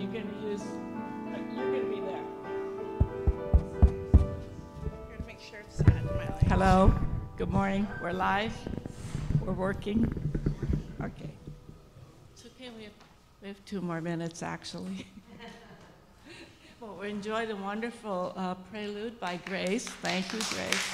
you going to use, you're going to be there. You're going to make sure it's not my language. Hello, good morning. We're live. We're working. Okay. It's okay, we have 2 more minutes actually. Well, we enjoy the wonderful prelude by Grace. Thank you, Grace.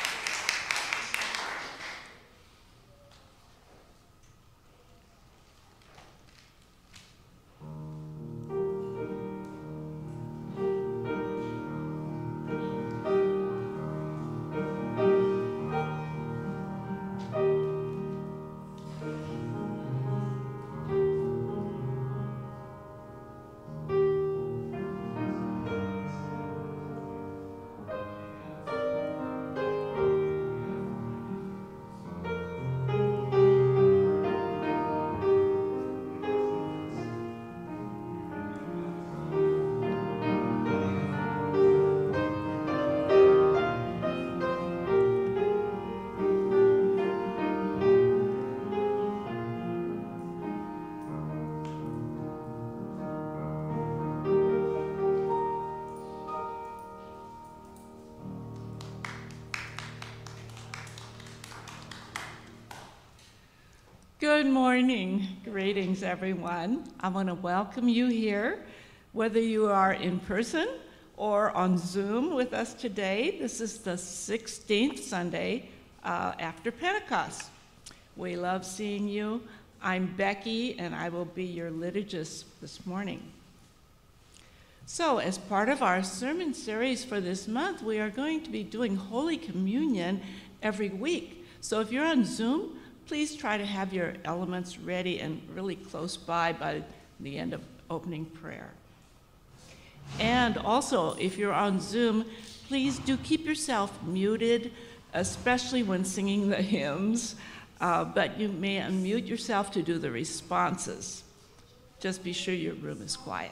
Good morning. Greetings, everyone. I want to welcome you here, whether you are in person or on Zoom with us today. This is the 16th Sunday after Pentecost. We love seeing you. I'm Becky, and I will be your liturgist this morning. So, as part of our sermon series for this month, we are going to be doing Holy Communion every week. So if you're on Zoom, please try to have your elements ready and really close by the end of opening prayer. And also, if you're on Zoom, please do keep yourself muted, especially when singing the hymns, but you may unmute yourself to do the responses. Just be sure your room is quiet.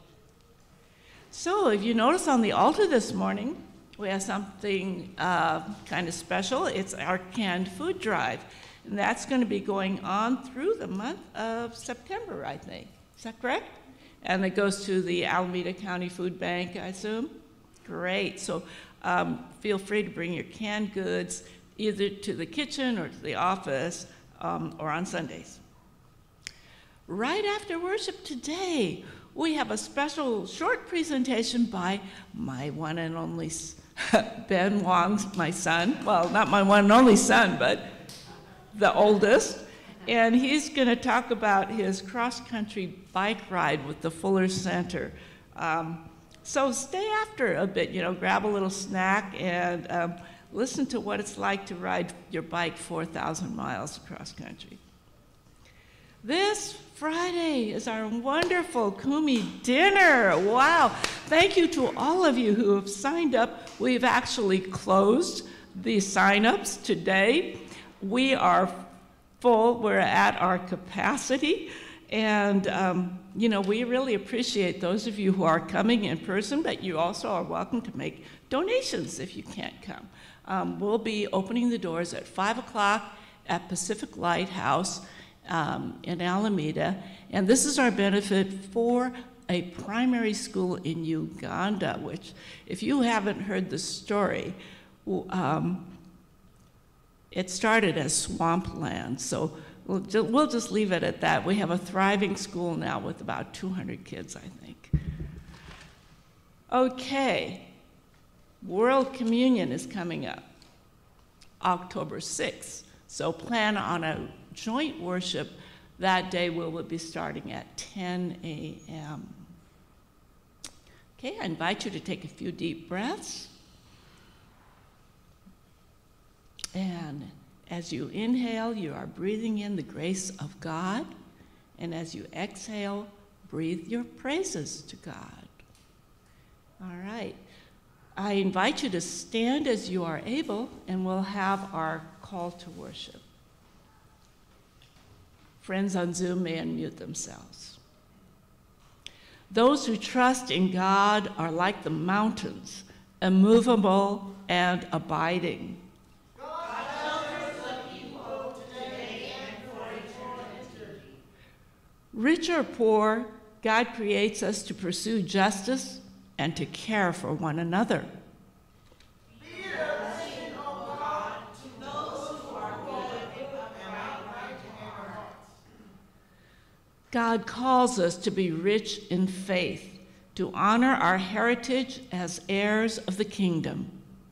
So if you notice on the altar this morning, we have something kind of special. It's our canned food drive. And that's going to be going on through the month of September, I think. Is that correct? And it goes to the Alameda County Food Bank, I assume? Great. So feel free to bring your canned goods either to the kitchen or to the office or on Sundays. Right after worship today, we have a special short presentation by my one and only Ben Wong, my son. Well, not my one and only son, but the oldest, and he's going to talk about his cross-country bike ride with the Fuller Center. So stay after a bit, grab a little snack and listen to what it's like to ride your bike 4,000 miles cross-country. This Friday is our wonderful Kumi dinner. Wow. Thank you to all of you who have signed up. We've actually closed the sign-ups today. We are full, we're at our capacity, and we really appreciate those of you who are coming in person, but you also are welcome to make donations if you can't come. We'll be opening the doors at 5 o'clock at Pacific Lighthouse in Alameda, and this is our benefit for a primary school in Uganda, which, if you haven't heard the story, it started as swampland, so we'll just leave it at that. We have a thriving school now with about 200 kids, I think. Okay, World Communion is coming up, October 6th, so plan on a joint worship that day. We'll be starting at 10 a.m. Okay, I invite you to take a few deep breaths. And as you inhale, you are breathing in the grace of God. And as you exhale, breathe your praises to God. All right. I invite you to stand as you are able, and we'll have our call to worship. Friends on Zoom may unmute themselves. Those who trust in God are like the mountains, immovable and abiding. Rich or poor, God creates us to pursue justice and to care for one another. God calls us to be rich in faith, to honor our heritage as heirs of the kingdom.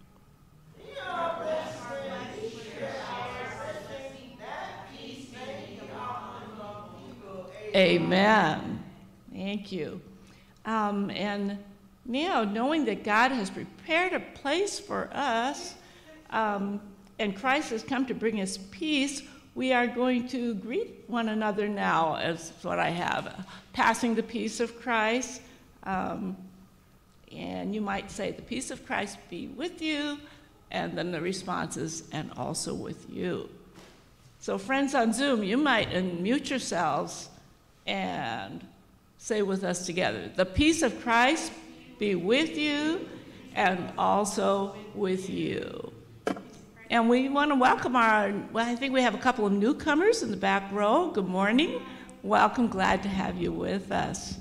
Amen. Thank you. And now, knowing that God has prepared a place for us, and Christ has come to bring us peace, we are going to greet one another now, as what I have, passing the peace of Christ. And you might say, the peace of Christ be with you, and then the response is, and also with you. So friends on Zoom, you might unmute yourselves and say with us together, the peace of Christ be with you and also with you. And we want to welcome I think we have a couple of newcomers in the back row. Good morning. Welcome, glad to have you with us.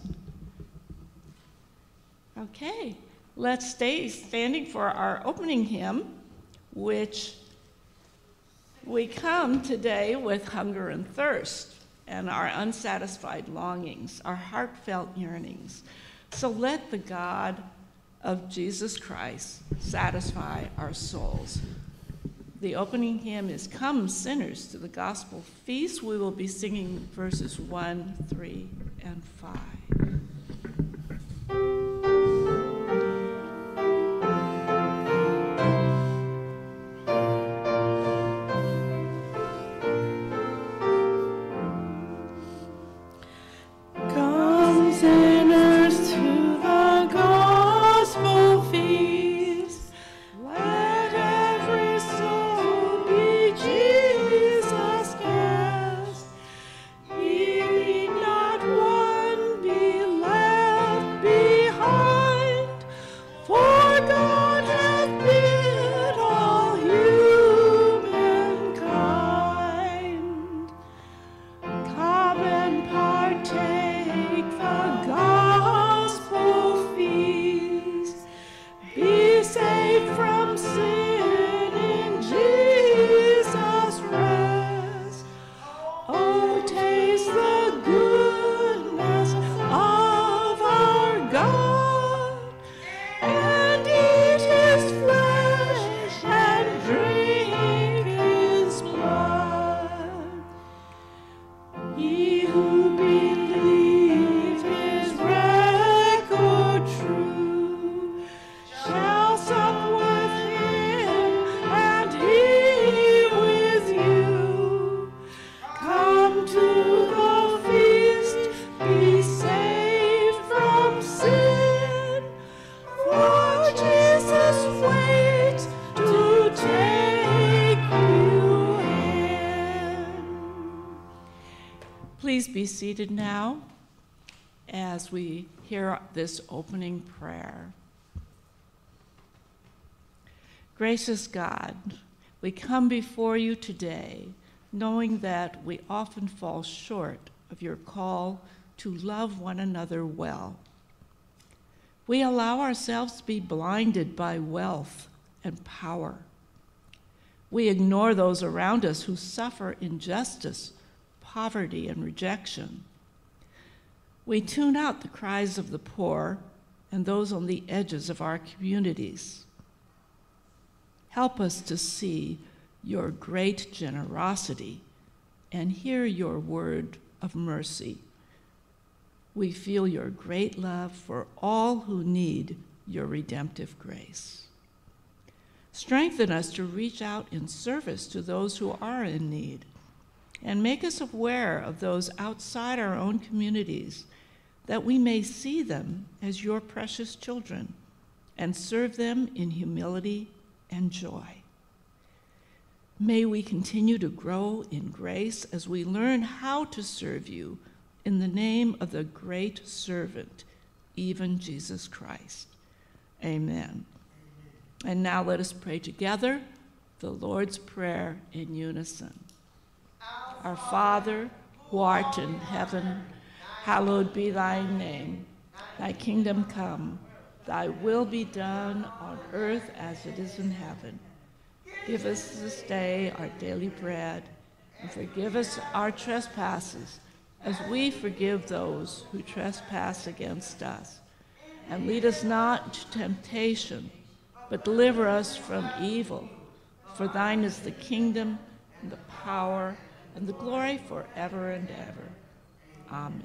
Okay, let's stay standing for our opening hymn, which we come today with hunger and thirst and our unsatisfied longings, our heartfelt yearnings. So let the God of Jesus Christ satisfy our souls. The opening hymn is Come Sinners to the Gospel Feast. We will be singing verses 1, 3, and 5. Please be seated now as we hear this opening prayer. Gracious God, we come before you today knowing that we often fall short of your call to love one another well. We allow ourselves to be blinded by wealth and power. We ignore those around us who suffer injustice, poverty, and rejection. We tune out the cries of the poor and those on the edges of our communities. Help us to see your great generosity and hear your word of mercy. We feel your great love for all who need your redemptive grace. Strengthen us to reach out in service to those who are in need, and make us aware of those outside our own communities, that we may see them as your precious children and serve them in humility and joy. May we continue to grow in grace as we learn how to serve you in the name of the great servant, even Jesus Christ. Amen. And now let us pray together the Lord's Prayer in unison. Our Father, who art in heaven, Hallowed be thy name. Thy kingdom come. Thy will be done on earth as it is in heaven. Give us this day our daily bread, and forgive us our trespasses, as we forgive those who trespass against us. And lead us not into temptation, but deliver us from evil. For thine is the kingdom, and the power, and the glory forever and ever. Amen.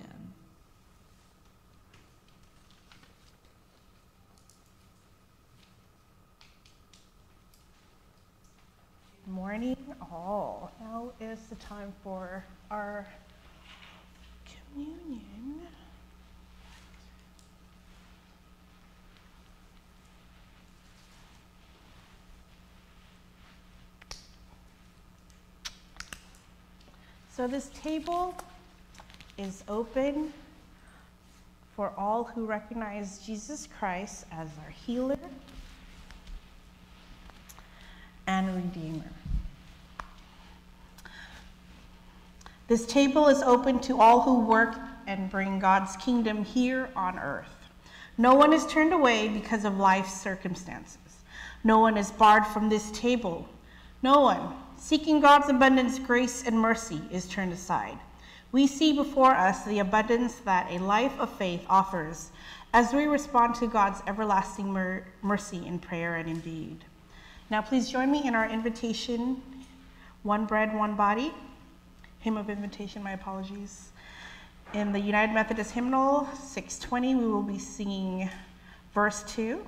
Good morning, all. Now is the time for our communion. So this table is open for all who recognize Jesus Christ as our healer and Redeemer. This table is open to all who work and bring God's kingdom here on earth. No one is turned away because of life's circumstances. No one is barred from this table. No one seeking God's abundance, grace, and mercy is turned aside. We see before us the abundance that a life of faith offers as we respond to God's everlasting mercy in prayer and in deed. Now please join me in our invitation, one bread, one body, hymn of invitation, my apologies. In the United Methodist Hymnal 620, we will be singing verse 2.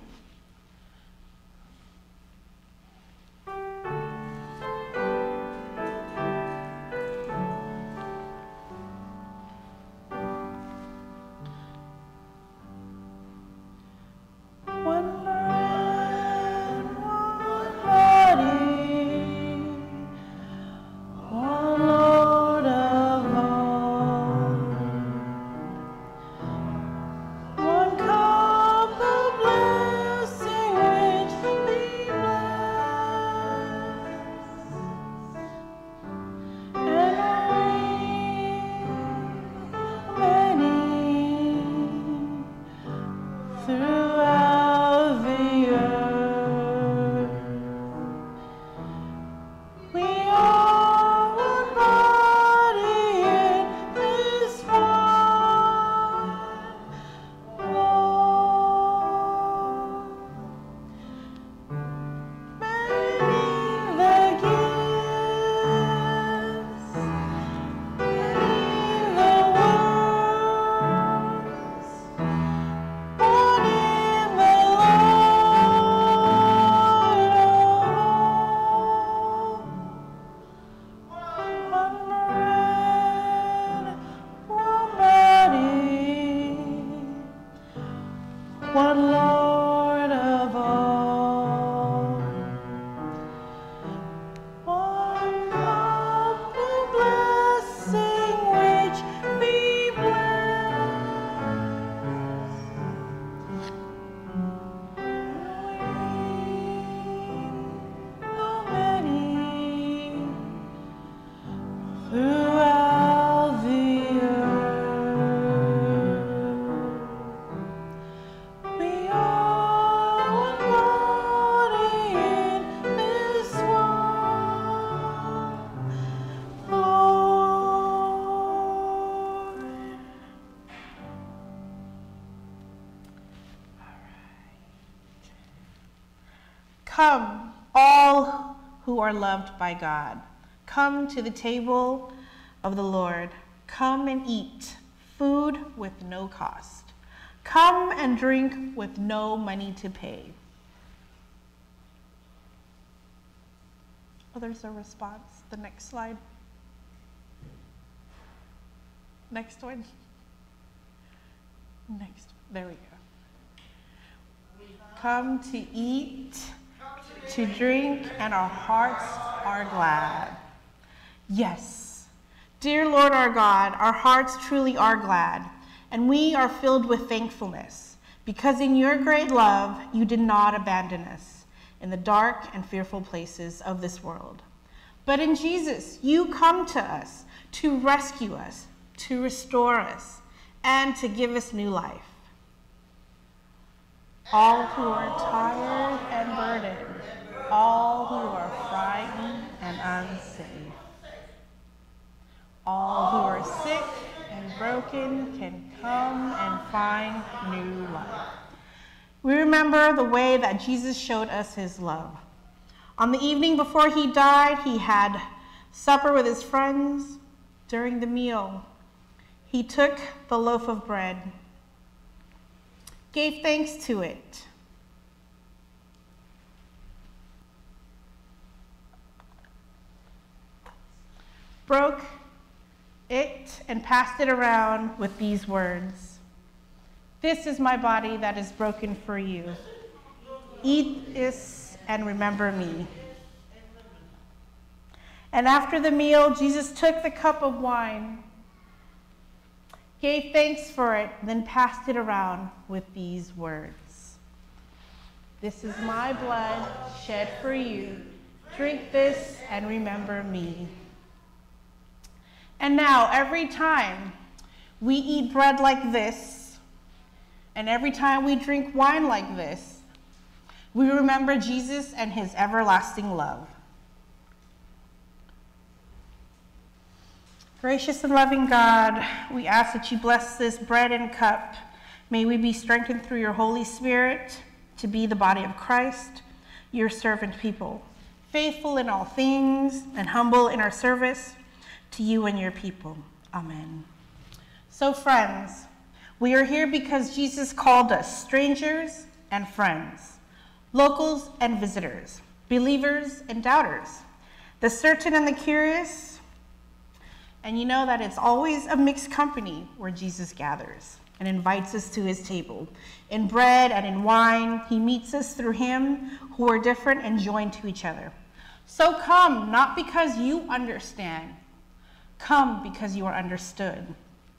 Come, all who are loved by God. Come to the table of the Lord. Come and eat food with no cost. Come and drink with no money to pay. Oh, there's a response. The next slide. Next one. Next. There we go. Come to eat, to drink, and our hearts are glad. Yes, dear Lord our God, our hearts truly are glad, and we are filled with thankfulness, because in your great love, you did not abandon us in the dark and fearful places of this world. But in Jesus, you come to us to rescue us, to restore us, and to give us new life. All who are tired and burdened, all who are frightened and unsafe, all who are sick and broken can come and find new life. We remember the way that Jesus showed us his love. On the evening before he died, he had supper with his friends. During the meal, he took the loaf of bread, gave thanks to it, broke it, and passed it around with these words: "This is my body that is broken for you. Eat this and remember me." And after the meal, Jesus took the cup of wine, gave thanks for it, then passed it around with these words: "This is my blood shed for you. Drink this and remember me." And now, every time we eat bread like this, and every time we drink wine like this, we remember Jesus and his everlasting love. Gracious and loving God, we ask that you bless this bread and cup. May we be strengthened through your Holy Spirit to be the body of Christ, your servant people, faithful in all things and humble in our service to you and your people. Amen. So friends, we are here because Jesus called us strangers and friends, locals and visitors, believers and doubters, the certain and the curious. And you know that it's always a mixed company where Jesus gathers and invites us to his table. In bread and in wine, he meets us through him who are different and joined to each other. So come, not because you understand. Come because you are understood.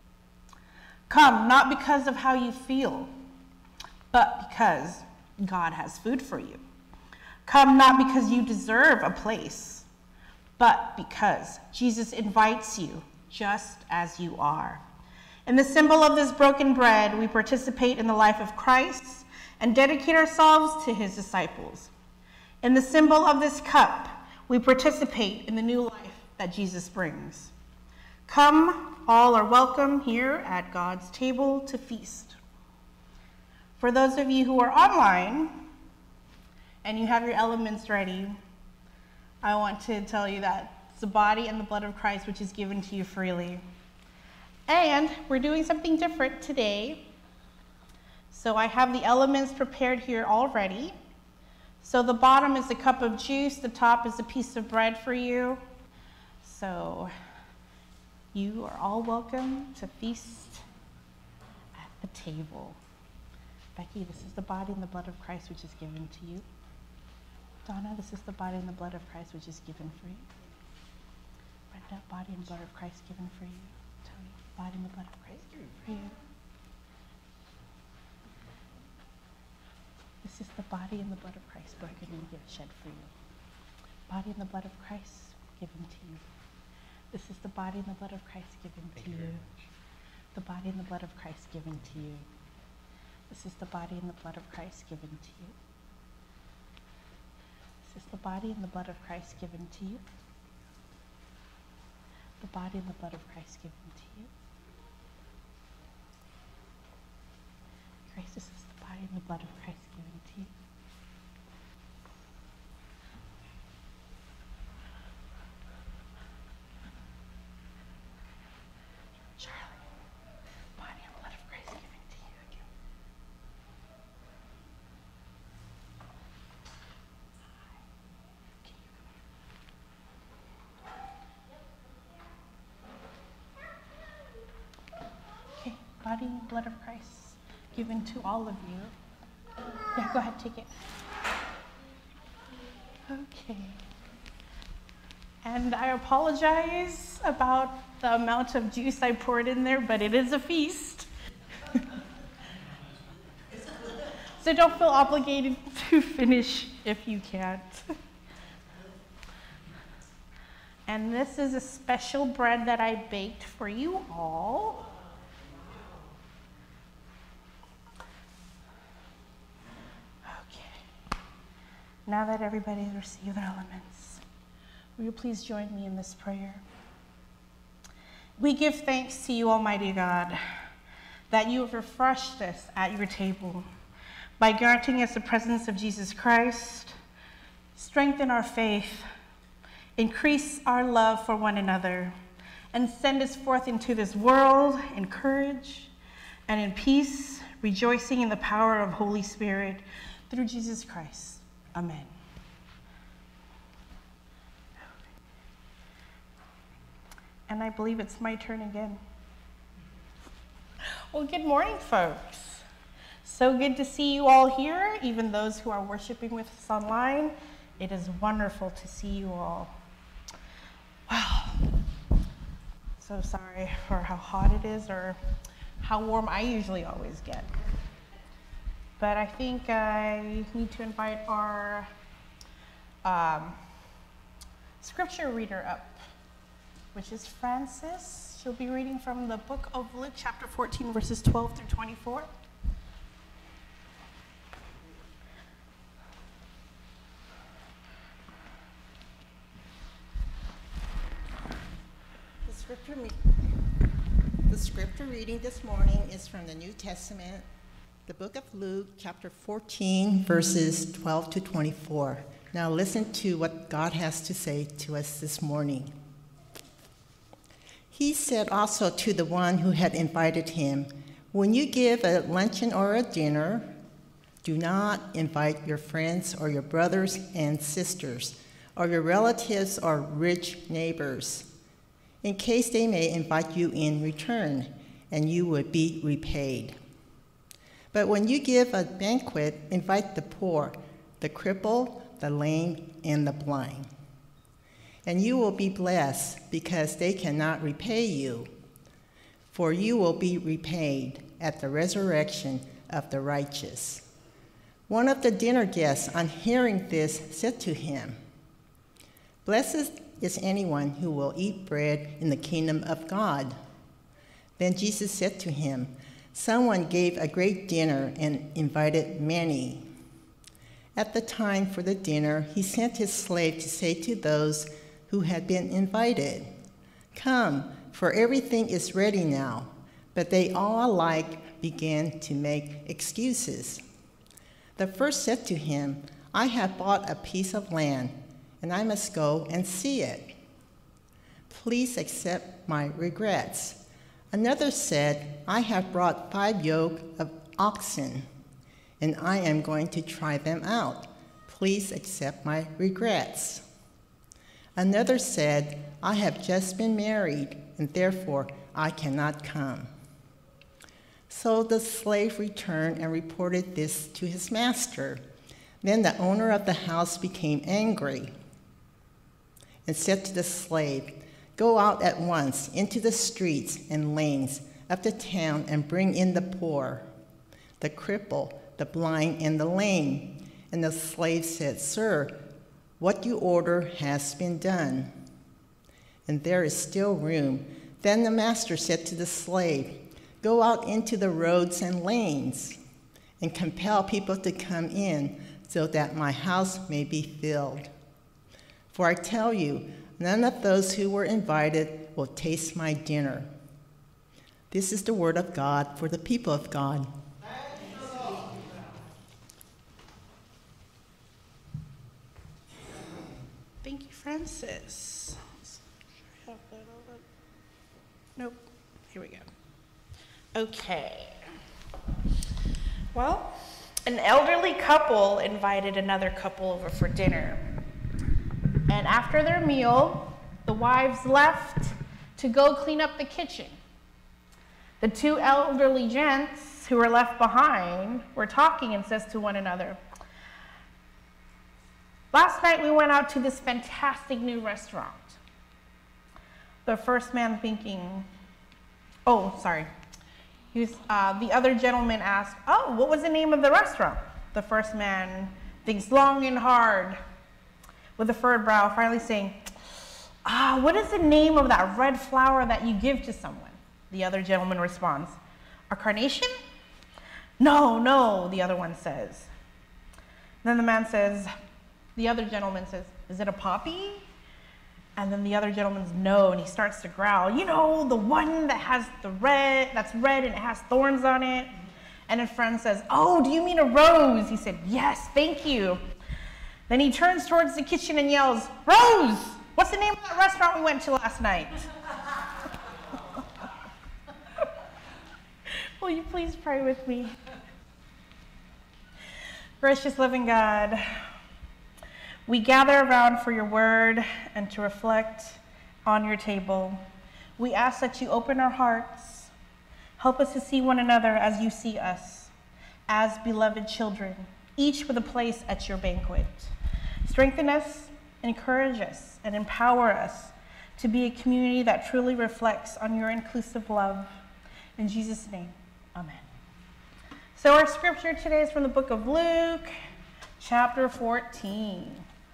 Come not because of how you feel, but because God has food for you. Come not because you deserve a place, but because Jesus invites you just as you are. In the symbol of this broken bread, we participate in the life of Christ and dedicate ourselves to his disciples. In the symbol of this cup, we participate in the new life that Jesus brings. Come, all are welcome here at God's table to feast. For those of you who are online and you have your elements ready, I want to tell you that it's the body and the blood of Christ which is given to you freely. And we're doing something different today. So I have the elements prepared here already. So the bottom is a cup of juice, the top is a piece of bread for you. So you are all welcome to feast at the table. Becky, this is the body and the blood of Christ which is given to you. Donna, this is the body and the blood of Christ which is given for you. Brenda, body and blood of Christ given for you. Tony, body and the blood of Christ given for you. This is the body and the blood of Christ broken and shed for you. Body and the blood of Christ given to you. This is the body and the blood of Christ given to you. The body and the blood of Christ given to you. This is the body and the blood of Christ given to you. This is the body and the blood of Christ given to you. The body and the blood of Christ given to you. Grace, this is the body and the blood of Christ given to you. Body and blood of Christ given to all of you. Yeah, go ahead, take it. Okay. And I apologize about the amount of juice I poured in there, but it is a feast. So don't feel obligated to finish if you can't. And this is a special bread that I baked for you all. Now that everybody has received their elements, will you please join me in this prayer? We give thanks to you, Almighty God, that you have refreshed us at your table by granting us the presence of Jesus Christ. Strengthen our faith, increase our love for one another, and send us forth into this world in courage and in peace, rejoicing in the power of Holy Spirit through Jesus Christ. Amen. And I believe it's my turn again. Well, good morning, folks. So good to see you all here, even those who are worshiping with us online. It is wonderful to see you all. Wow. So sorry for how hot it is or how warm I usually always get. But I think I need to invite our scripture reader up, which is Frances. She'll be reading from the book of Luke, chapter 14, verses 12 through 24. The scripture reading this morning is from the New Testament, the book of Luke, chapter 14, verses 12 to 24. Now listen to what God has to say to us this morning. He said also to the one who had invited him, "When you give a luncheon or a dinner, do not invite your friends or your brothers and sisters, or your relatives or rich neighbors, in case they may invite you in return, and you would be repaid. But when you give a banquet, invite the poor, the crippled, the lame, and the blind. And you will be blessed, because they cannot repay you, for you will be repaid at the resurrection of the righteous." One of the dinner guests, on hearing this, said to him, "Blessed is anyone who will eat bread in the kingdom of God." Then Jesus said to him, "Someone gave a great dinner and invited many. At the time for the dinner, he sent his slave to say to those who had been invited, 'Come, for everything is ready now.' But they all alike began to make excuses. The first said to him, 'I have bought a piece of land, and I must go and see it. Please accept my regrets.' Another said, 'I have brought 5 yoke of oxen, and I am going to try them out. Please accept my regrets.' Another said, 'I have just been married, and therefore I cannot come.' So the slave returned and reported this to his master. Then the owner of the house became angry and said to the slave, 'Go out at once into the streets and lanes of the town and bring in the poor, the crippled, the blind, and the lame.' And the slave said, 'Sir, what you order has been done, and there is still room.' Then the master said to the slave, 'Go out into the roads and lanes and compel people to come in, so that my house may be filled. For I tell you, none of those who were invited will taste my dinner.'" This is the word of God for the people of God. Thank you, Francis. Nope. Here we go. Okay. Well, an elderly couple invited another couple over for dinner. And after their meal, the wives left to go clean up the kitchen. The 2 elderly gents who were left behind were talking and says to one another, "Last night we went out to this fantastic new restaurant." The first man thinking, the other gentleman asked, "Oh, what was the name of the restaurant?" The first man thinks long and hard with a furrowed brow, finally saying, "What is the name of that red flower that you give to someone?" The other gentleman responds, "A carnation?" "No, no," the other one says. Then the man says, The other gentleman says, "Is it a poppy?" And then the other gentleman's no, and he starts to growl, "You know, the one that has that's red and it has thorns on it." And his friend says, "Oh, do you mean a rose?" He said, "Yes, thank you." Then he turns towards the kitchen and yells, "Rose, what's the name of that restaurant we went to last night?" Will you please pray with me? Gracious living God, we gather around for your word and to reflect on your table. We ask that you open our hearts, help us to see one another as you see us, as beloved children, each with a place at your banquet. Strengthen us, encourage us, and empower us to be a community that truly reflects on your inclusive love. In Jesus' name, amen. So our scripture today is from the book of Luke, chapter 14.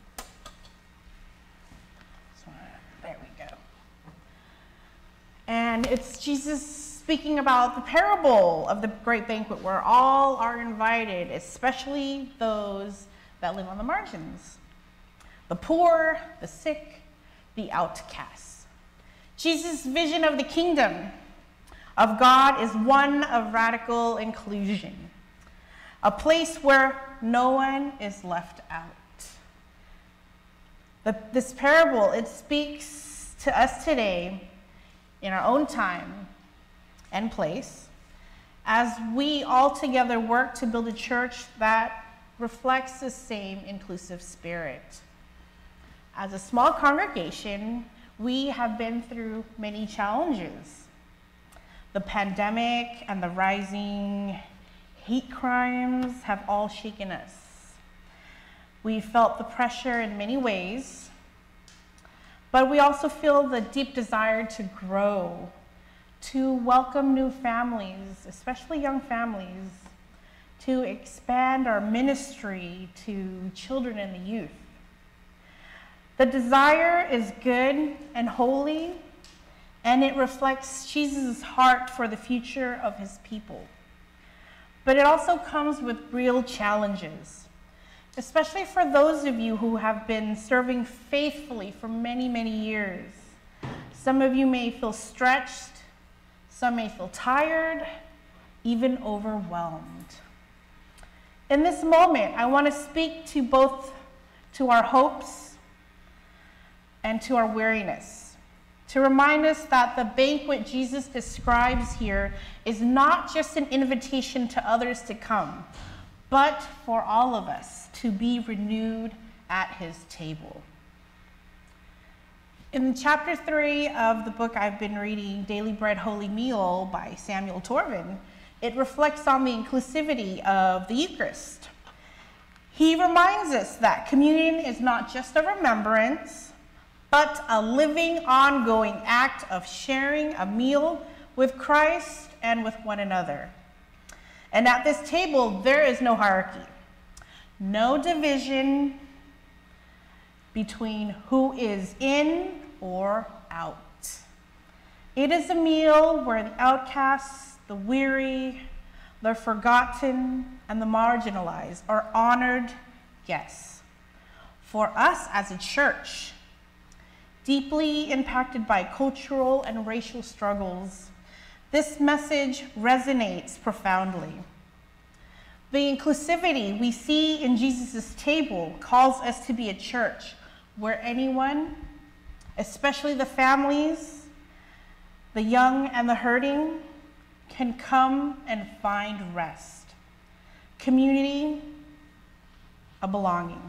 There we go. And it's Jesus speaking about the parable of the great banquet where all are invited, especially those that live on the margins, the poor, the sick, the outcasts. Jesus' vision of the kingdom of God is one of radical inclusion, a place where no one is left out. This parable, it speaks to us today in our own time and place as we all together work to build a church that reflects the same inclusive spirit. As a small congregation, we have been through many challenges. The pandemic and the rising hate crimes have all shaken us. We felt the pressure in many ways, but we also feel the deep desire to grow, to welcome new families, especially young families, to expand our ministry to children and the youth. The desire is good and holy, and it reflects Jesus' heart for the future of his people. But it also comes with real challenges, especially for those of you who have been serving faithfully for many, many years. Some of you may feel stretched, some may feel tired, even overwhelmed. In this moment, I want to speak to both to our hopes and to our weariness, to remind us that the banquet Jesus describes here is not just an invitation to others to come, but for all of us to be renewed at his table. In chapter 3 of the book I've been reading, Daily Bread, Holy Meal by Samuel Torvin, it reflects on the inclusivity of the Eucharist. He reminds us that communion is not just a remembrance, but a living, ongoing act of sharing a meal with Christ and with one another. And at this table, there is no hierarchy, no division between who is in or out. It is a meal where the outcasts, the weary, the forgotten, and the marginalized are honored guests. For us as a church, deeply impacted by cultural and racial struggles, this message resonates profoundly. The inclusivity we see in Jesus' table calls us to be a church where anyone, especially the families, the young and the hurting, can come and find rest, community, a belonging.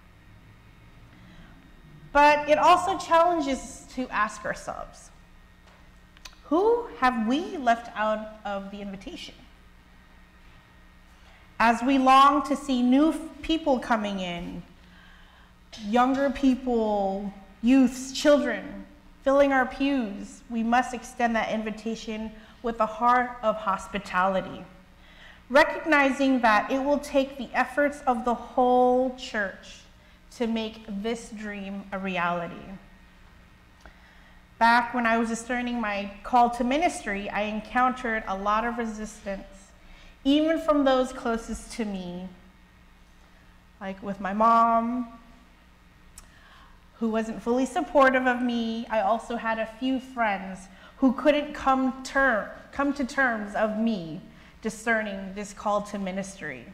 But it also challenges us to ask ourselves, who have we left out of the invitation? As we long to see new people coming in, younger people, youths, children, filling our pews, we must extend that invitation with a heart of hospitality, recognizing that it will take the efforts of the whole church to make this dream a reality. Back when I was discerning my call to ministry, I encountered a lot of resistance, even from those closest to me, like with my mom, who wasn't fully supportive of me. I also had a few friends who couldn't come to terms of me discerning this call to ministry.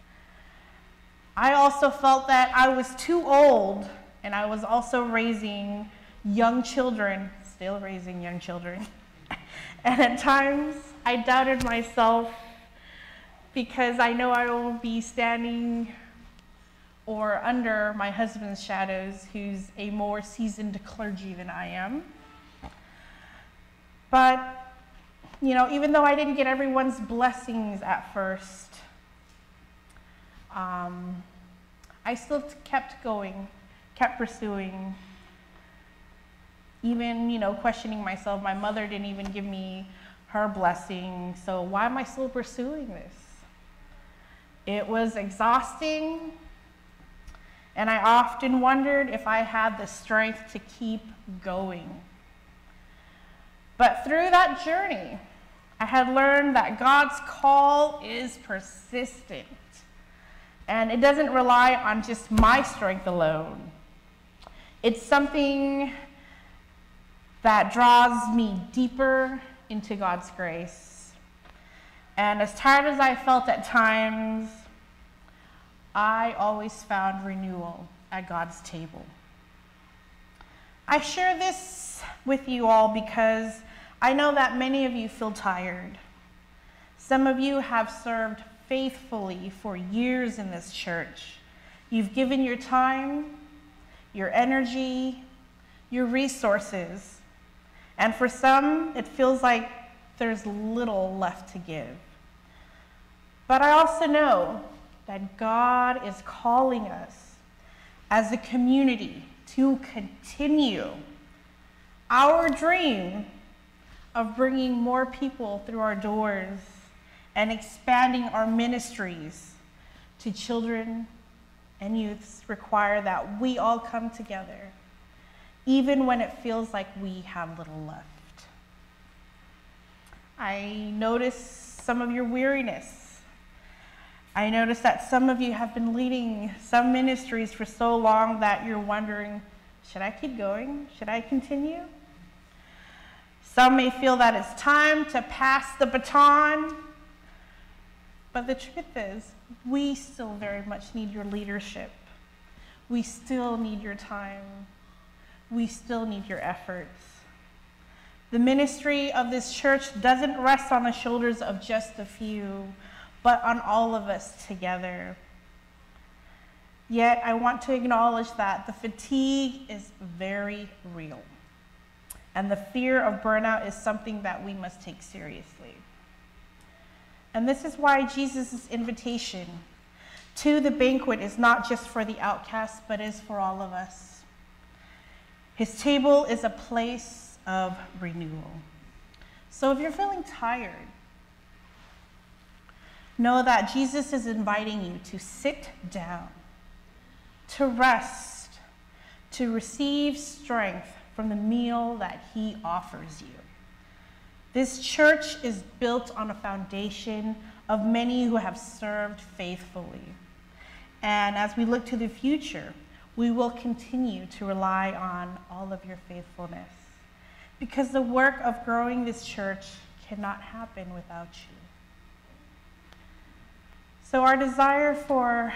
I also felt that I was too old, and I was also raising young children, still raising young children. And at times, I doubted myself because I know I will be standing or under my husband's shadows, who's a more seasoned clergy than I am. But, even though I didn't get everyone's blessings at first, I still kept going, kept pursuing, even, questioning myself. My mother didn't even give me her blessing, so why am I still pursuing this? It was exhausting, and I often wondered if I had the strength to keep going. But through that journey, I had learned that God's call is persistent, and it doesn't rely on just my strength alone. It's something that draws me deeper into God's grace. And as tired as I felt at times, I always found renewal at God's table. I share this with you all because I know that many of you feel tired. Some of you have served faithfully for years in this church. You've given your time, your energy, your resources, and for some, it feels like there's little left to give. But I also know that God is calling us as a community to continue our dream of bringing more people through our doors and expanding our ministries to children and youths require that we all come together, even when it feels like we have little left. I notice some of your weariness. I notice that some of you have been leading some ministries for so long that you're wondering, should I keep going? Should I continue? Some may feel that it's time to pass the baton, but the truth is, we still very much need your leadership. We still need your time. We still need your efforts. The ministry of this church doesn't rest on the shoulders of just a few, but on all of us together. Yet, I want to acknowledge that the fatigue is very real, and the fear of burnout is something that we must take seriously. And this is why Jesus' invitation to the banquet is not just for the outcasts, but is for all of us. His table is a place of renewal. So if you're feeling tired, know that Jesus is inviting you to sit down, to rest, to receive strength from the meal that he offers you. This church is built on a foundation of many who have served faithfully. And as we look to the future, we will continue to rely on all of your faithfulness, because the work of growing this church cannot happen without you. So our desire for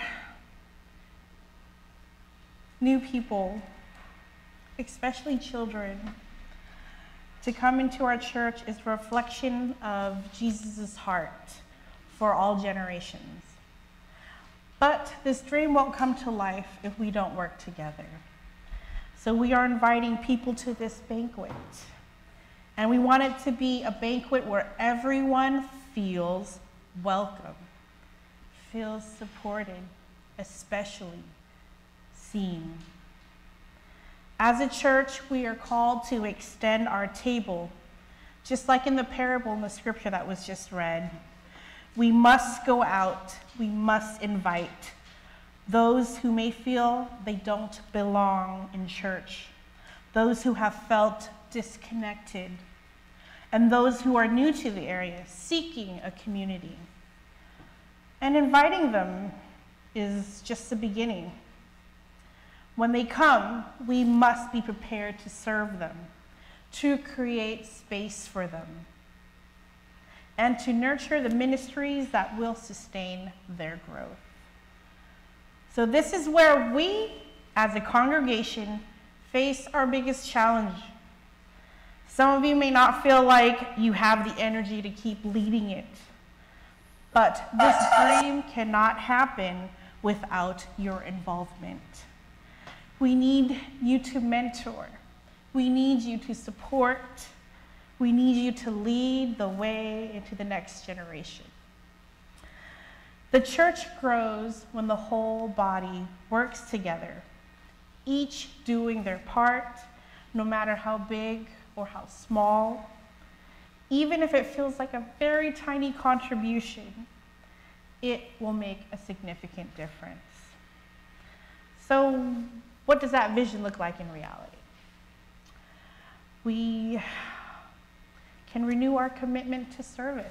new people, especially children, to come into our church is a reflection of Jesus' heart for all generations. But this dream won't come to life if we don't work together. So we are inviting people to this banquet. And we want it to be a banquet where everyone feels welcome, feels supported, especially seen. As a church, we are called to extend our table, just like in the parable in the scripture that was just read. We must go out, we must invite those who may feel they don't belong in church, those who have felt disconnected, and those who are new to the area, seeking a community. And inviting them is just the beginning. When they come, we must be prepared to serve them, to create space for them, and to nurture the ministries that will sustain their growth. So this is where we, as a congregation, face our biggest challenge. Some of you may not feel like you have the energy to keep leading it, but this dream cannot happen without your involvement. We need you to mentor. We need you to support. We need you to lead the way into the next generation. The church grows when the whole body works together, each doing their part, no matter how big or how small. Even if it feels like a very tiny contribution, it will make a significant difference. So, what does that vision look like in reality? We can renew our commitment to service.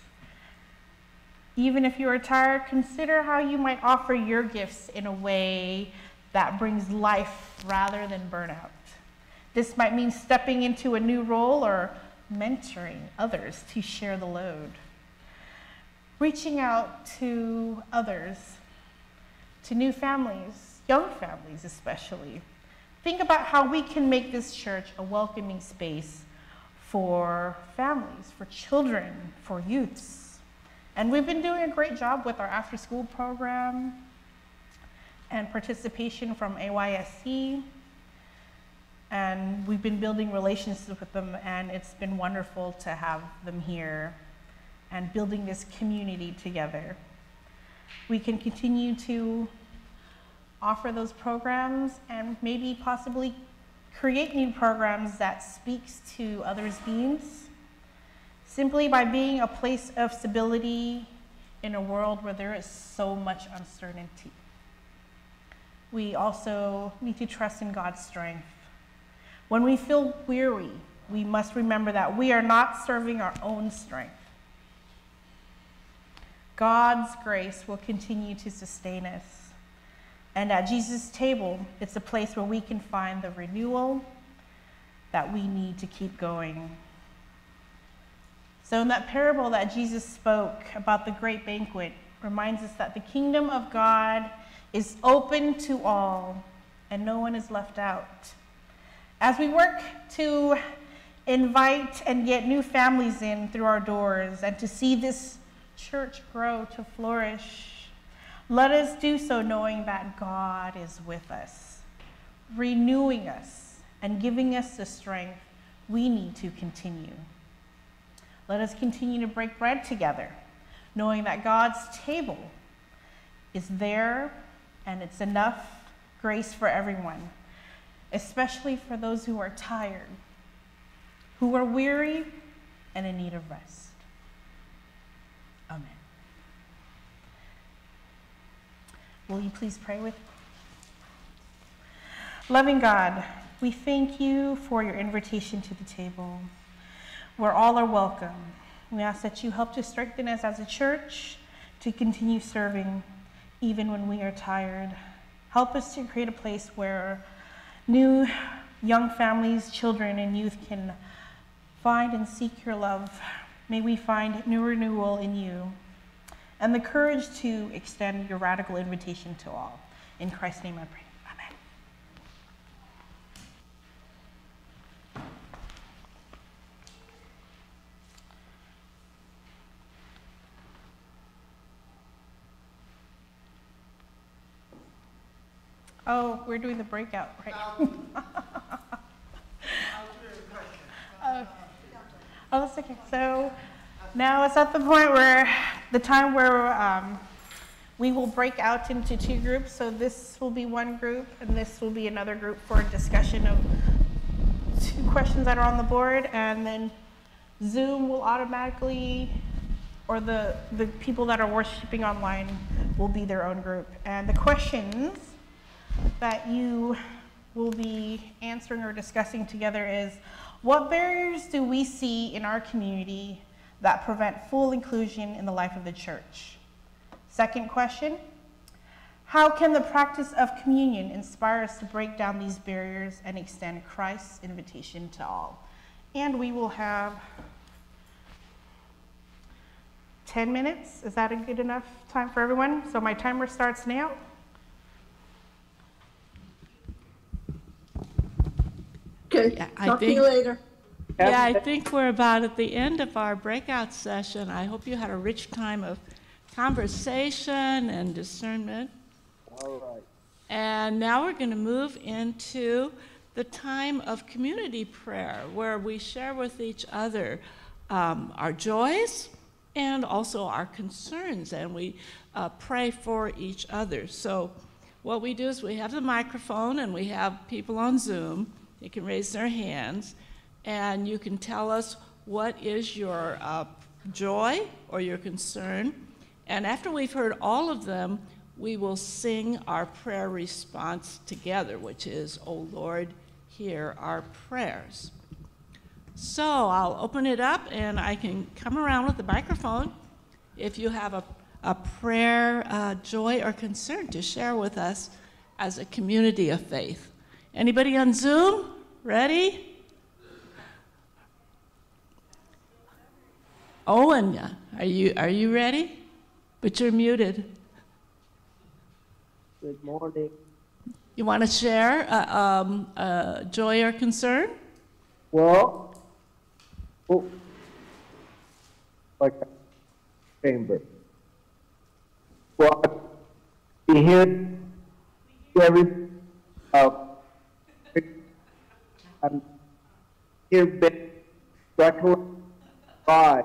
Even if you are tired, consider how you might offer your gifts in a way that brings life rather than burnout. This might mean stepping into a new role or mentoring others to share the load. Reaching out to others, to new families, young families especially. Think about how we can make this church a welcoming space for families, for children, for youths. And we've been doing a great job with our after-school program and participation from AYSC. And we've been building relationships with them, and it's been wonderful to have them here and building this community together. We can continue to offer those programs and maybe possibly create new programs that speaks to others' needs, simply by being a place of stability in a world where there is so much uncertainty. We also need to trust in God's strength. When we feel weary, we must remember that we are not serving our own strength. God's grace will continue to sustain us. And at Jesus' table, it's a place where we can find the renewal that we need to keep going. So in that parable that Jesus spoke about the great banquet, reminds us that the kingdom of God is open to all, and no one is left out. As we work to invite and get new families in through our doors and to see this church grow to flourish, let us do so knowing that God is with us, renewing us and giving us the strength we need to continue. Let us continue to break bread together, knowing that God's table is there and it's enough grace for everyone, especially for those who are tired, who are weary, and in need of rest. Amen. Will you please pray with me? Loving God, we thank you for your invitation to the table, where all are welcome. We ask that you help to strengthen us as a church to continue serving even when we are tired. Help us to create a place where new young families, children, and youth can find and seek your love. May we find new renewal in you and the courage to extend your radical invitation to all. In Christ's name I pray. Amen. Oh, we're doing the breakout, right? Oh, that's okay. So now it's at the point where the time where we will break out into two groups. So this will be one group, and this will be another group for a discussion of two questions that are on the board, and then Zoom will automatically, or the people that are worshiping online will be their own group. And the questions that you will be answering or discussing together is, what barriers do we see in our community that prevent full inclusion in the life of the church? Second question, How can the practice of communion inspire us to break down these barriers and extend Christ's invitation to all? And we will have 10 minutes. Is that a good enough time for everyone? So my timer starts now. Okay, Yeah, talk to you later. Yeah, I think we're about at the end of our breakout session. I hope you had a rich time of conversation and discernment. All right. And now we're going to move into the time of community prayer, where we share with each other our joys and also our concerns, and we pray for each other. So what we do is we have the microphone, and we have people on Zoom. They can raise their hands, and you can tell us what is your joy or your concern. And after we've heard all of them, we will sing our prayer response together, which is, "O Lord, hear our prayers." So I'll open it up, and I can come around with the microphone if you have a prayer, joy, or concern to share with us as a community of faith. Anybody on Zoom? Ready? Owen, are you ready? But you're muted. Good morning. You want to share a joy or concern? Well, like a chamber. Well, we hear every I'm here big record by.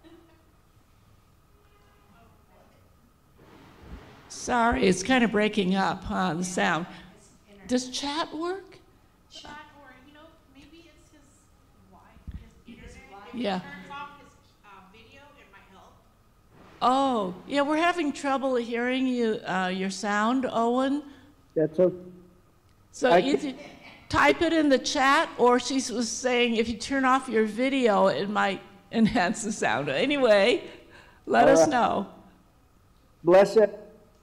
Sorry, it's kind of breaking up, huh, the sound. Does chat work? Chat, or maybe it's his wife, his internet. If Yeah. he turns off his video, it might help. Oh, yeah, we're having trouble hearing you, your sound, Owen. That's okay. So I either type it in the chat, or she was saying if you turn off your video, it might enhance the sound. Anyway, let us know. Bless it.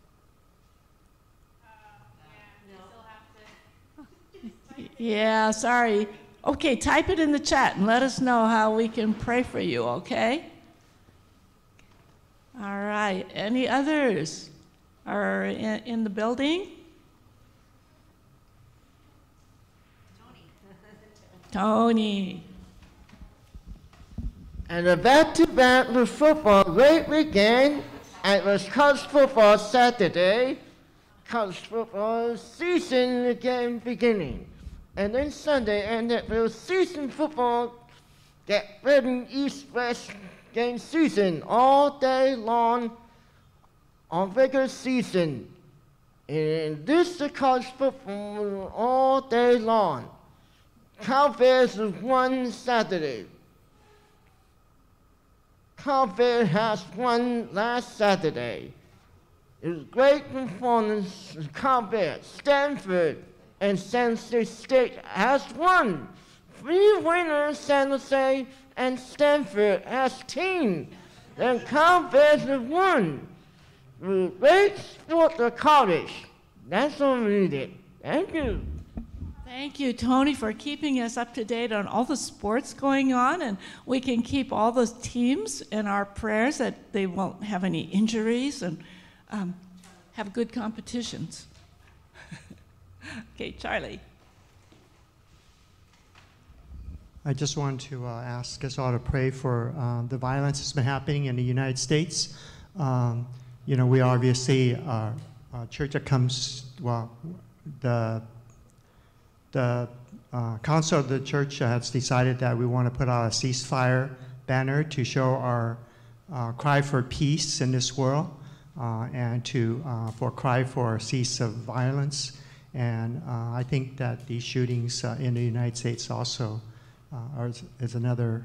Yeah, sorry. Okay, type it in the chat and let us know how we can pray for you, okay? All right. Any others are in the building? Tony. And the back-to-back with football great weekend. And it was college football Saturday. College football season again beginning. And then Sunday ended with season football, that red East-West game season all day long on regular season. And this is college football all day long. Cal Bears won Saturday. Cal Bears has won last Saturday. It was a great performance of Cal Bears. Stanford and San Jose State has won. 3 winners, San Jose and Stanford as team. And Cal Bears have won. Great sport of college. That's all we needed. Thank you. Thank you, Tony, for keeping us up to date on all the sports going on, and we can keep all those teams in our prayers that they won't have any injuries and have good competitions. Okay, Charlie. I just want to ask us all to pray for the violence that's been happening in the United States. We obviously are a church that comes, the council of the church has decided that we want to put out a ceasefire banner to show our cry for peace in this world and for cry for a cease of violence. And I think that these shootings in the United States also is another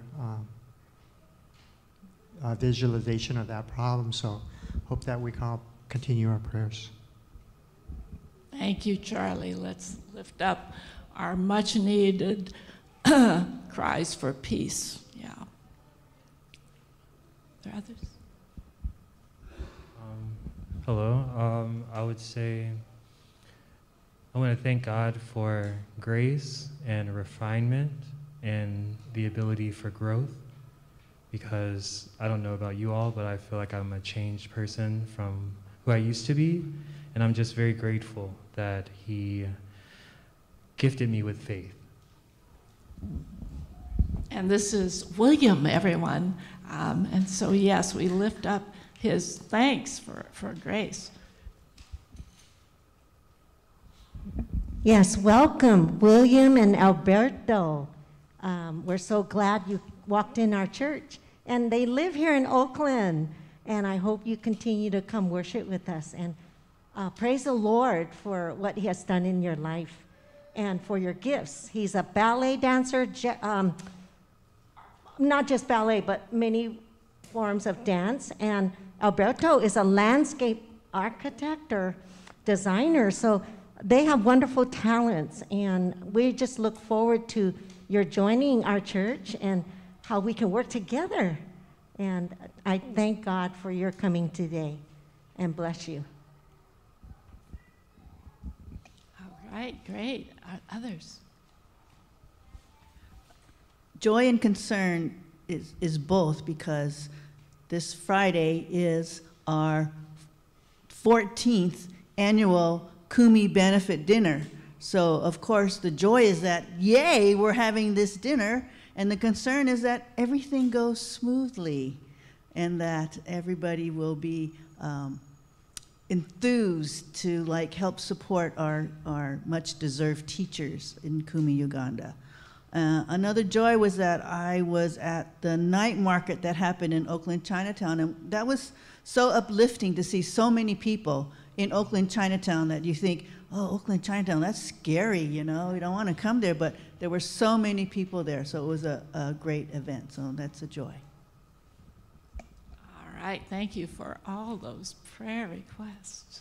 visualization of that problem. So hope that we can all continue our prayers. Thank you, Charlie. Let's lift up our much-needed cries for peace. Yeah. Are there others? Hello. I would say I want to thank God for grace and refinement and the ability for growth, because I don't know about you all, but I feel like I'm a changed person from who I used to be, and I'm just very grateful that He gifted me with faith. And this is William, everyone. And so, yes, we lift up his thanks for grace. Yes, welcome, William and Alberto. We're so glad you walked in our church. And they live here in Oakland. And I hope you continue to come worship with us. And praise the Lord for what He has done in your life and for your gifts. He's a ballet dancer, not just ballet, but many forms of dance. And Alberto is a landscape architect or designer. So they have wonderful talents. And we just look forward to your joining our church and how we can work together. And I thank God for your coming today, and bless you. All right, great. Others? Joy and concern is both, because this Friday is our 14th annual Kumi benefit dinner. So, of course, the joy is that, yay, we're having this dinner, and the concern is that everything goes smoothly and that everybody will be enthused to help support our much-deserved teachers in Kumi, Uganda. Another joy was that I was at the night market that happened in Oakland Chinatown, and that was so uplifting to see so many people in Oakland Chinatown that you think, oh, Oakland Chinatown, that's scary, you know, we don't want to come there, but there were so many people there, so it was a great event, so that's a joy. All right, thank you for all those prayer requests.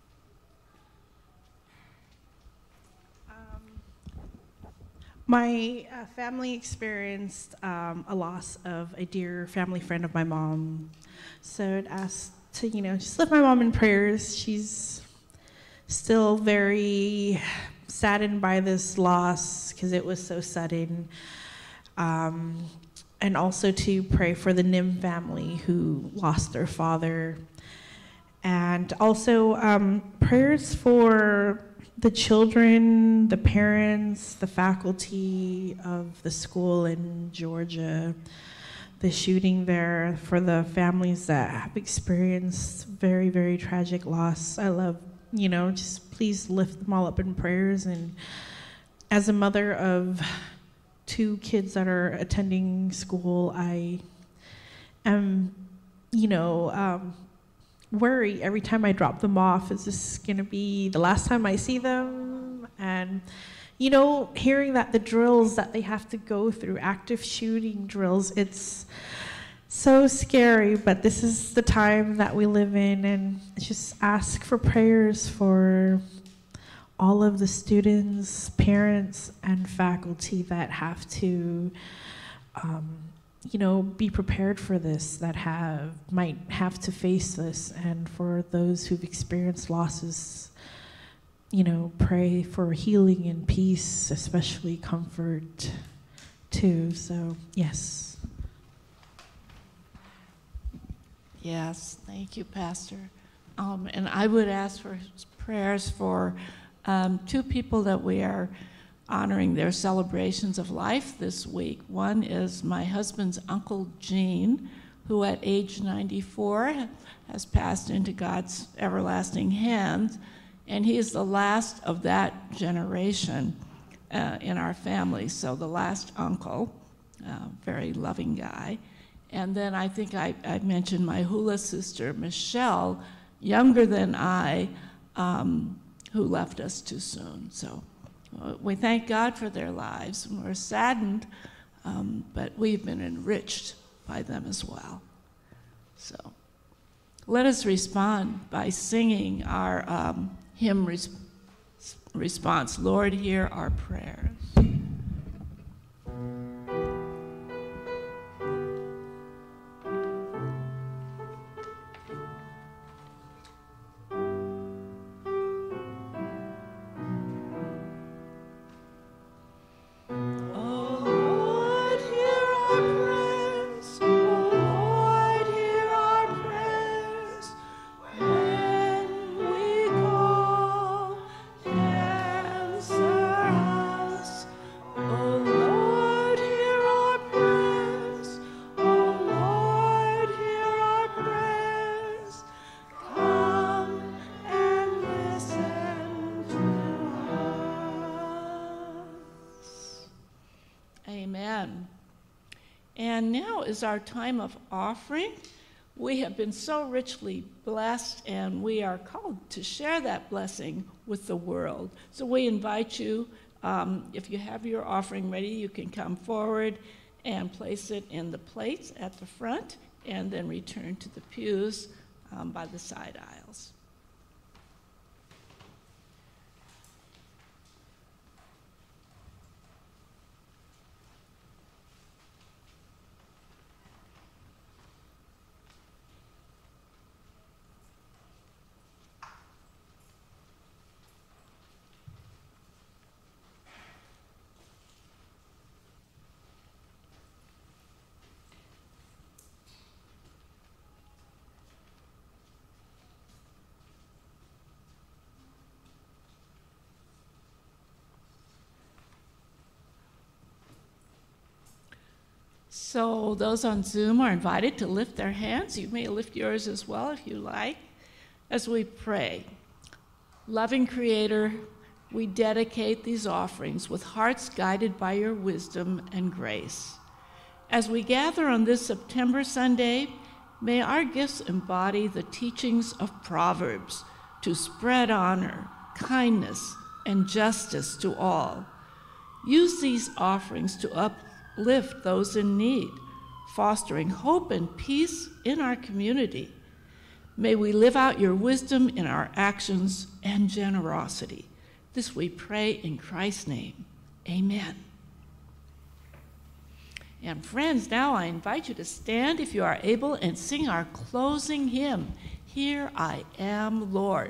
My family experienced a loss of a dear family friend of my mom. So I'd ask to, just lift my mom in prayers. She's still very saddened by this loss because it was so sudden. And also to pray for the Nim family who lost their father. And also prayers for the children, the parents, the faculty of the school in Georgia, the shooting there, for the families that have experienced very, very tragic loss. I love, just please lift them all up in prayers. And as a mother of 2 kids that are attending school, I am, worry every time I drop them off, is this going to be the last time I see them? And, hearing that the drills that they have to go through, active shooting drills, it's so scary, but this is the time that we live in, and just ask for prayers for all of the students, parents, and faculty that have to be prepared for this, that might have to face this, and for those who've experienced losses, pray for healing and peace, especially comfort too. So, yes. Yes, thank you, Pastor. And I would ask for prayers for 2 people that we are honoring their celebrations of life this week. One is my husband's Uncle Gene, who at age 94 has passed into God's everlasting hands, and he is the last of that generation in our family, so the last uncle, very loving guy. And then I think I mentioned my hula sister, Michelle, younger than I, who left us too soon. So we thank God for their lives, and we're saddened, but we've been enriched by them as well. So let us respond by singing our hymn response, Lord, hear our prayers. Amen. And now is our time of offering. We have been so richly blessed, and we are called to share that blessing with the world. So we invite you, if you have your offering ready, you can come forward and place it in the plates at the front, and then return to the pews by the side aisles. So those on Zoom are invited to lift their hands. You may lift yours as well if you like, as we pray. Loving Creator, we dedicate these offerings with hearts guided by your wisdom and grace. As we gather on this September Sunday, may our gifts embody the teachings of Proverbs to spread honor, kindness, and justice to all. Use these offerings to uplift those in need, fostering hope and peace in our community. May we live out your wisdom in our actions and generosity. This we pray in Christ's name. Amen. And friends, now I invite you to stand if you are able and sing our closing hymn, Here I Am, Lord.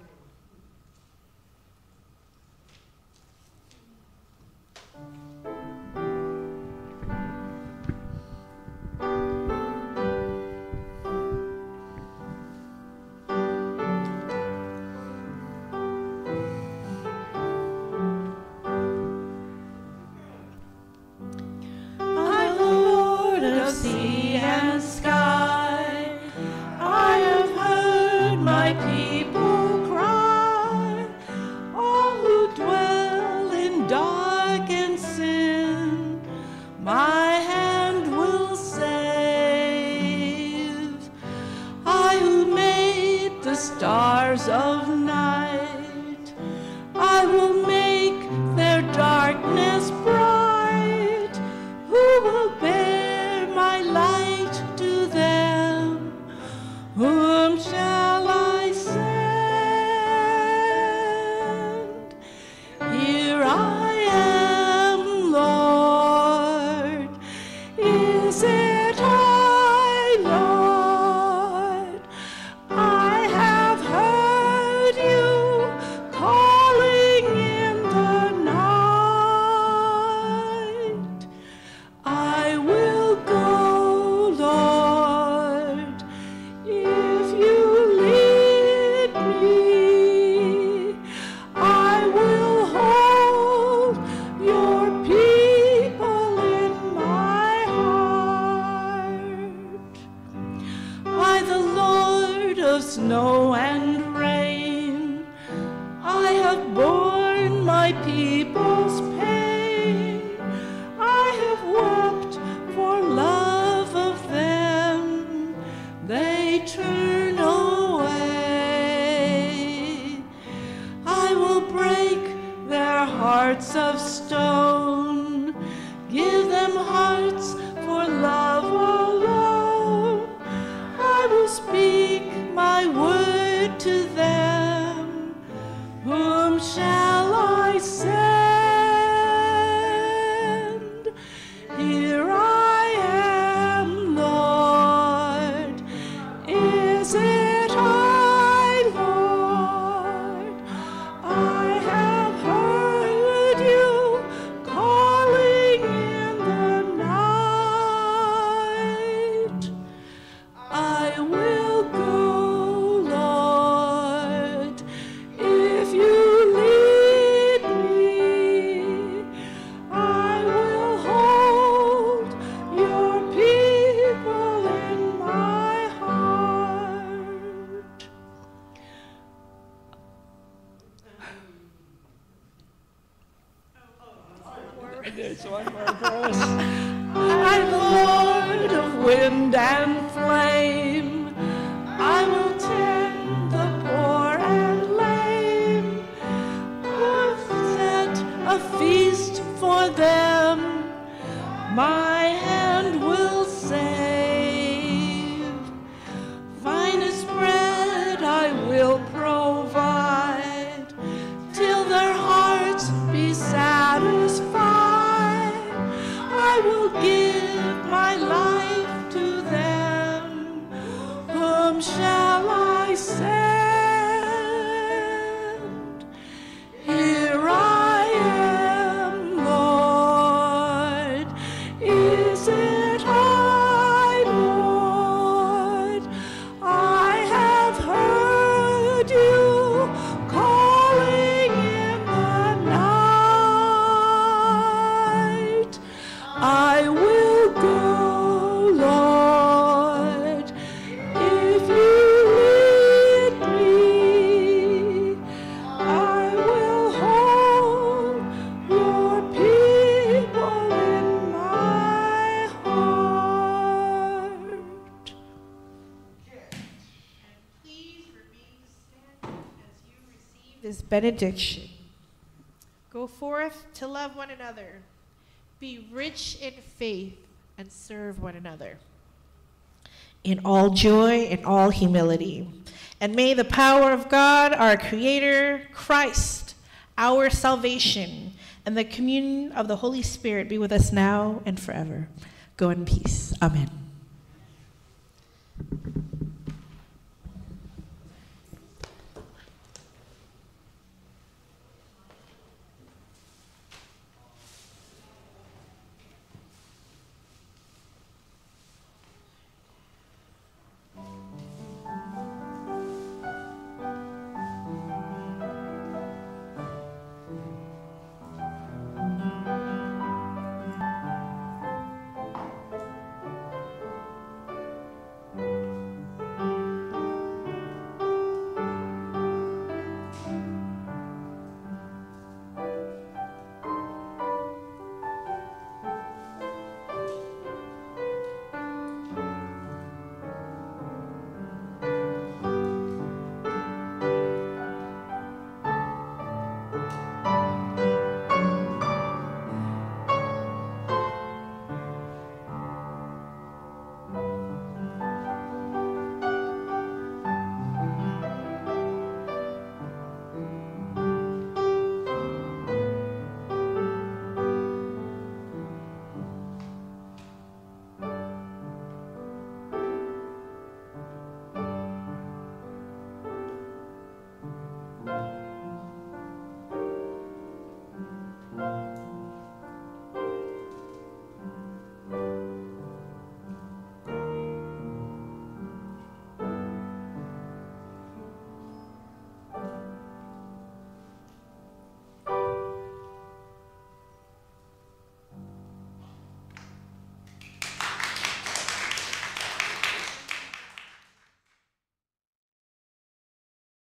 Stars of night, I will make their darkness bright. Who will bear my light to them? Whom shall I send? Here I am, Lord. Is it I, Lord? I have heard you calling in the night. I will go, Lord, if you lead me. I will hold your people in my heart. By the Lord of snow and rain, I have borne my people's pain. I have wept for love of them. They turn away. I will break their hearts of stone, give them hearts for love alone. I will speak my word to them. Whom shall I send? Here I am, Lord. Is it I, Lord? I have heard you calling in the night. I will go, There's one more verse. I'm Lord of wind and flame. I will tend the poor and lame. I've set a feast for them. My hand will save. Finest bread I will provide, till their hearts be satisfied. I will give my life to them. Whom shall I send? Here I am, Lord. Is it I, Lord? I have heard you calling in the night. I will go, Lord, if you lead me. I will hold your people in my heart. Please remain standing as you receive this benediction. Go forth to love one another, be rich in faith, and serve one another in all joy and all humility. And may the power of God, our Creator, Christ, our salvation, and the communion of the Holy Spirit be with us now and forever. Go in peace. Amen.